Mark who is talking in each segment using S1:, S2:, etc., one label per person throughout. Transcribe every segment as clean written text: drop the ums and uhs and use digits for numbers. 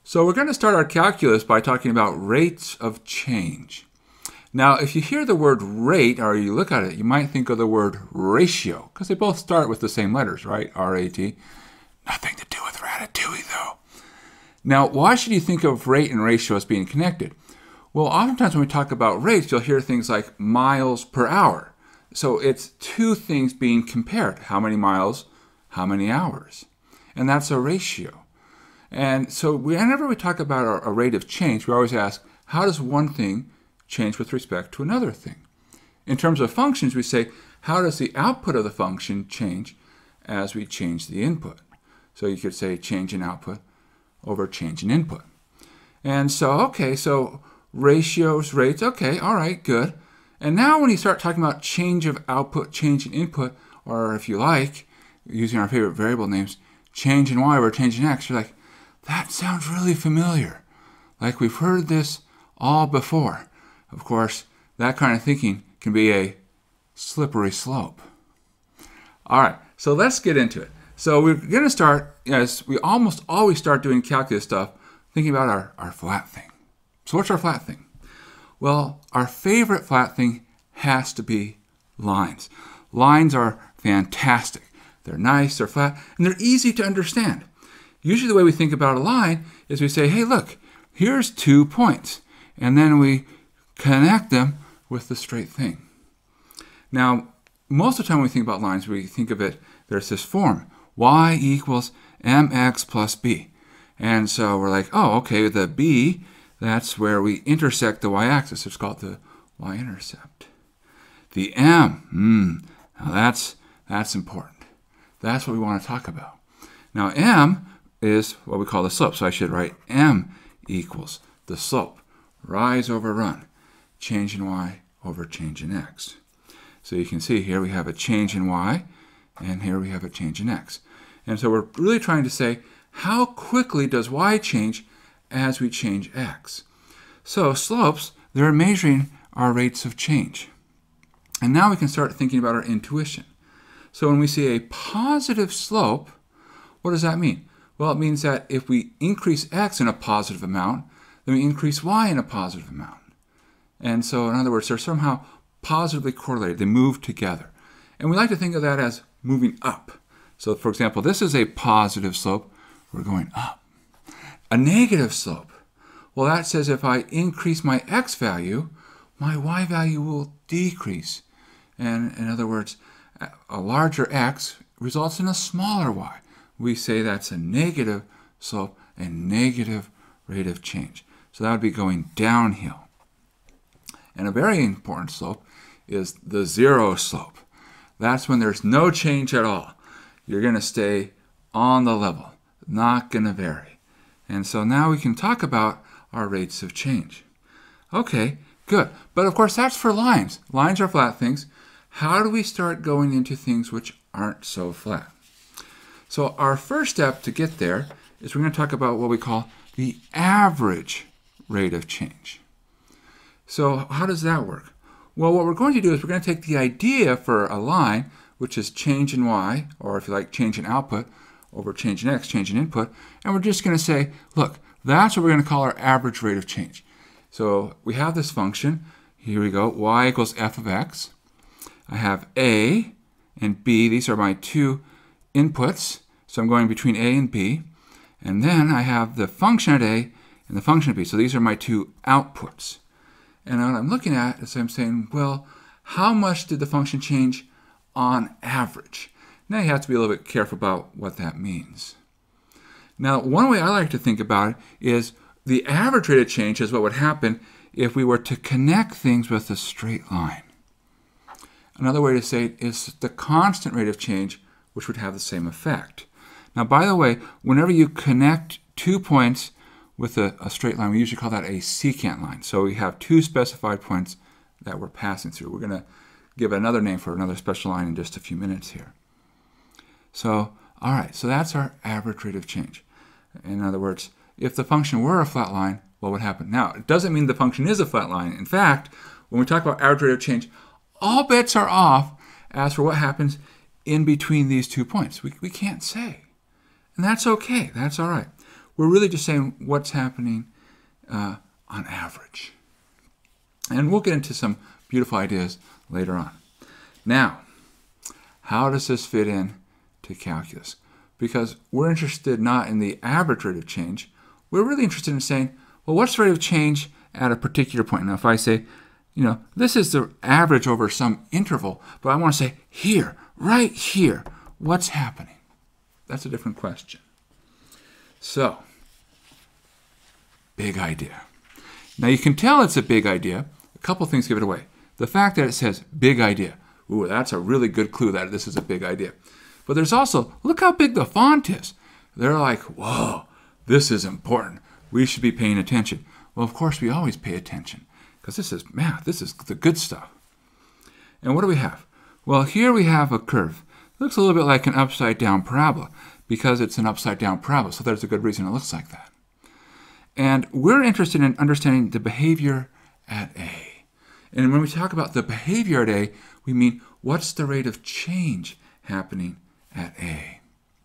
S1: So we're going to start our calculus by talking about rates of change. Now, if you hear the word rate, or you look at it, you might think of the word ratio, because they both start with the same letters, right? R-A-T. Nothing to do with ratatouille, though. Now, why should you think of rate and ratio as being connected? Well, oftentimes when we talk about rates, you'll hear things like miles per hour. So it's two things being compared. How many miles, how many hours? And that's a ratio. And so whenever we talk about a rate of change, we always ask, how does one thing change with respect to another thing? In terms of functions, we say, how does the output of the function change as we change the input? So you could say change in output over change in input. And so, okay, so ratios, rates, okay, all right, good. And now when you start talking about change of output, change in input, or if you like, using our favorite variable names, change in y over change in x, you're like, that sounds really familiar. Like we've heard this all before. Of course, that kind of thinking can be a slippery slope. All right, so let's get into it. So we're going to start, as we almost always start doing calculus stuff, thinking about our flat thing. So what's our flat thing? Well, our favorite flat thing has to be lines. Lines are fantastic. They're nice, they're flat, and they're easy to understand. Usually the way we think about a line is we say, hey, look, here's 2 points. And then we connect them with the straight thing. Now, most of the time when we think about lines, we think of it, there's this form, y equals mx plus b. And so we're like, oh, okay, the b, that's where we intersect the y-axis. It's called the y-intercept. The m, now that's important. That's what we want to talk about. Now, m is what we call the slope. So I should write m equals the slope. Rise over run. Change in y over change in x. So you can see here we have a change in y, and here we have a change in x. And so we're really trying to say, how quickly does y change as we change x? So slopes, they're measuring our rates of change. And now we can start thinking about our intuition. So when we see a positive slope, what does that mean? Well, it means that if we increase x in a positive amount, then we increase y in a positive amount. And so, in other words, they're somehow positively correlated. They move together. And we like to think of that as moving up. So, for example, this is a positive slope. We're going up. A negative slope. Well, that says if I increase my x value, my y value will decrease. And in other words, a larger x results in a smaller y. We say that's a negative slope, a negative rate of change. So that would be going downhill. And a very important slope is the zero slope. That's when there's no change at all. You're going to stay on the level, not going to vary. And so now we can talk about our rates of change. Okay, good. But of course, that's for lines. Lines are flat things. How do we start going into things which aren't so flat? So our first step to get there is we're going to talk about what we call the average rate of change. So how does that work? Well, what we're going to do is we're going to take the idea for a line, which is change in y, or if you like, change in output, over change in x, change in input, and we're just going to say, look, that's what we're going to call our average rate of change. So we have this function. Here we go, y equals f of x. I have a and b. These are my two inputs. So I'm going between a and b. And then I have the function at a and the function at b. So these are my two outputs. And what I'm looking at is I'm saying, well, how much did the function change on average? Now you have to be a little bit careful about what that means. Now, one way I like to think about it is the average rate of change is what would happen if we were to connect things with a straight line. Another way to say it is the constant rate of change, which would have the same effect. Now, by the way, whenever you connect 2 points with a straight line, we usually call that a secant line. So we have two specified points that we're passing through. We're going to give another name for another special line in just a few minutes here. So, all right, so that's our average rate of change. In other words, if the function were a flat line, what would happen? Now, it doesn't mean the function is a flat line. In fact, when we talk about average rate of change, all bets are off as for what happens in between these 2 points. We can't say. And that's okay. That's all right. we're really just saying what's happening on average. And we'll get into some beautiful ideas later on. Now, how does this fit in to calculus? Because we're interested not in the average rate of change. We're really interested in saying, well, what's the rate of change at a particular point? Now, if I say, this is the average over some interval, but I want to say here, right here, what's happening? That's a different question. So, big idea. Now, you can tell it's a big idea. A couple things give it away. The fact that it says big idea. Ooh, that's a really good clue that this is a big idea. But there's also, look how big the font is. They're like, whoa, this is important. We should be paying attention. Well, of course, we always pay attention because this is math. This is the good stuff. And what do we have? Well, here we have a curve. It looks a little bit like an upside-down parabola because it's an upside-down parabola. So there's a good reason it looks like that. And we're interested in understanding the behavior at A. And when we talk about the behavior at A, we mean what's the rate of change happening at A.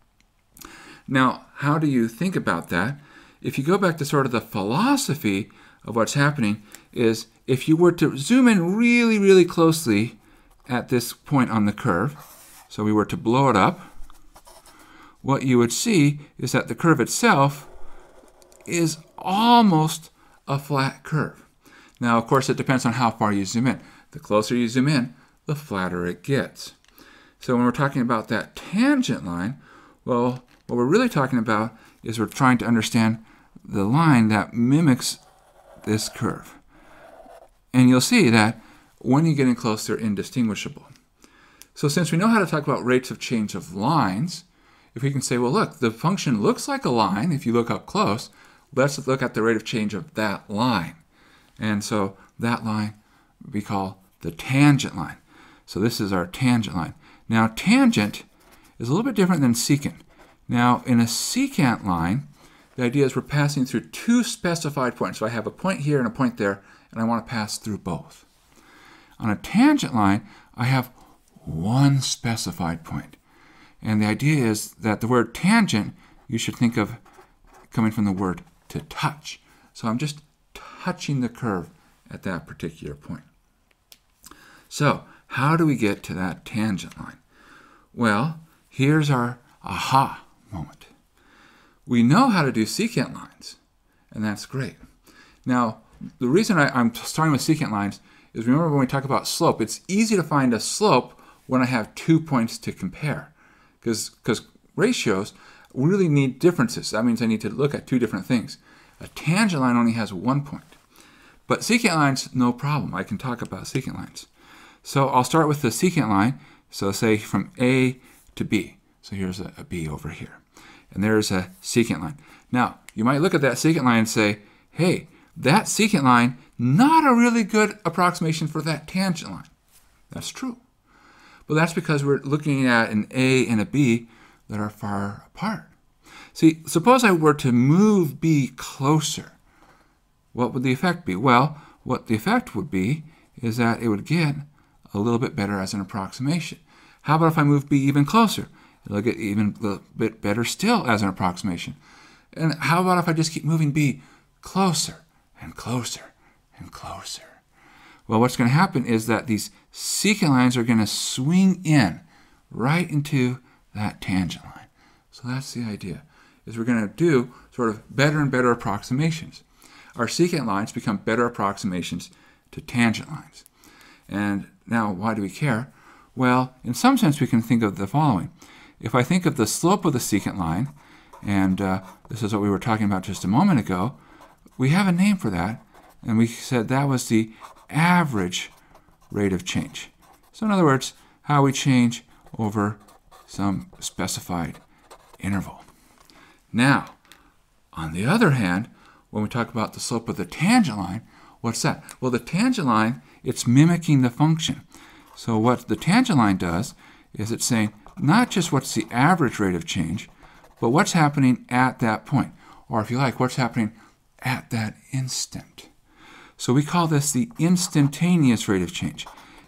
S1: Now, how do you think about that? If you go back to sort of the philosophy of what's happening is if you were to zoom in really, really closely at this point on the curve, so we were to blow it up, what you would see is that the curve itself is almost a flat curve. Now, of course, it depends on how far you zoom in. The closer you zoom in, the flatter it gets. So when we're talking about that tangent line, well, what we're really talking about is we're trying to understand the line that mimics this curve. And you'll see that when you get in close, they're indistinguishable. So since we know how to talk about rates of change of lines, if we can say, well, look, the function looks like a line if you look up close, let's look at the rate of change of that line. And so that line we call the tangent line. So this is our tangent line. Now, tangent is a little bit different than secant. Now, in a secant line, the idea is we're passing through two specified points. So I have a point here and a point there, and I want to pass through both. On a tangent line, I have one specified point. And the idea is that the word tangent, you should think of coming from the word to touch. So I'm just touching the curve at that particular point. So how do we get to that tangent line? Well, here's our aha moment. We know how to do secant lines, and that's great. Now, the reason I'm starting with secant lines is remember when we talk about slope, it's easy to find a slope when I have 2 points to compare, because ratios really need differences. That means I need to look at two different things. A tangent line only has 1 point. But secant lines, no problem. I can talk about secant lines. So I'll start with the secant line. So say from A to B. So here's a B over here. And there's a secant line. Now, you might look at that secant line and say, hey, that secant line, not a really good approximation for that tangent line. That's true. But that's because we're looking at an A and a B that are far apart. See, suppose I were to move B closer. What would the effect be? Well, what the effect would be is that it would get a little bit better as an approximation. How about if I move B even closer? It'll get even a little bit better still as an approximation. And how about if I just keep moving B closer and closer and closer? Well, what's going to happen is that these secant lines are going to swing in right into that tangent line. So that's the idea, is we're going to do sort of better and better approximations. Our secant lines become better approximations to tangent lines. And now, why do we care? Well, in some sense, we can think of the following. If I think of the slope of the secant line, and this is what we were talking about just a moment ago, we have a name for that, and we said that was the average rate of change. So in other words, how we change over some specified interval. Now, on the other hand, when we talk about the slope of the tangent line, what's that? Well, the tangent line, it's mimicking the function. So what the tangent line does is it's saying not just what's the average rate of change, but what's happening at that point. Or if you like, what's happening at that instant. So we call this the instantaneous rate of change.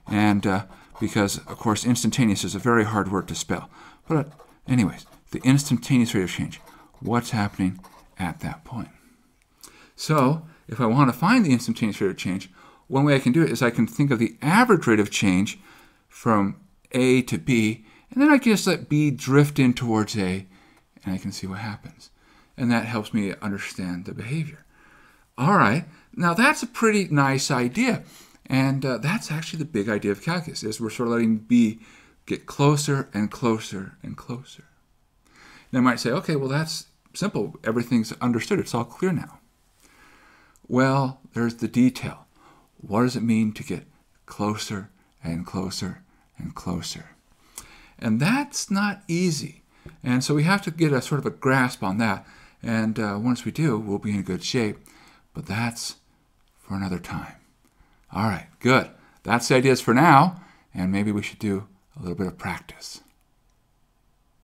S1: And because, of course, instantaneous is a very hard word to spell. But anyways, the instantaneous rate of change. What's happening at that point. So if I want to find the instantaneous rate of change, one way I can do it is I can think of the average rate of change from A to B, and then I can just let B drift in towards A, and I can see what happens. And that helps me understand the behavior. All right, now that's a pretty nice idea. And that's actually the big idea of calculus, is we're sort of letting B get closer and closer and closer. Now I might say, okay, well that's simple. Everything's understood. It's all clear now. Well, there's the detail. What does it mean to get closer and closer and closer? And that's not easy. And so we have to get a sort of a grasp on that. And once we do, we'll be in good shape. But that's for another time. All right, good. That's the ideas for now, and maybe we should do a little bit of practice.